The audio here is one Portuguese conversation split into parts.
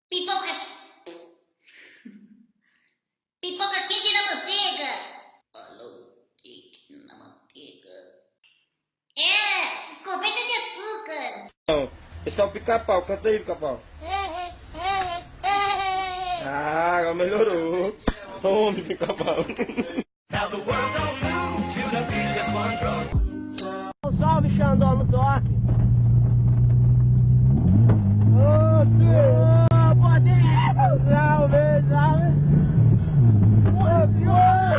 Pipoca. Pipoca quente na manteiga. Falou quente na manteiga. É, coberta de açúcar. Não, esse é o pica-pau, canta aí, pica-pau. Ah, agora melhorou. Tome, pica-pau. Salve, Xandó, no toque. Salve, salve. Ô, senhor.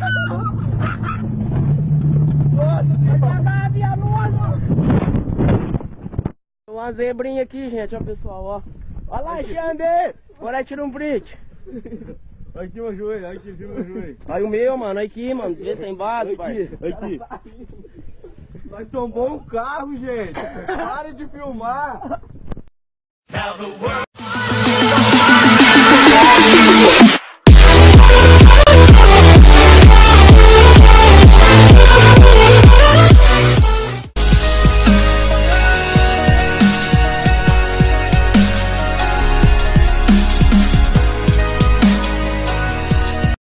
Uma zebrinha aqui, gente, ó, pessoal, ó. Olha lá, Xande. Bora tirar um print. Olha aqui meu joelho, olha aqui meu joelho. Olha o meu, mano, aqui, mano. Vê sem base, pai. Aqui. Nós tombou um carro, gente. Pare de filmar.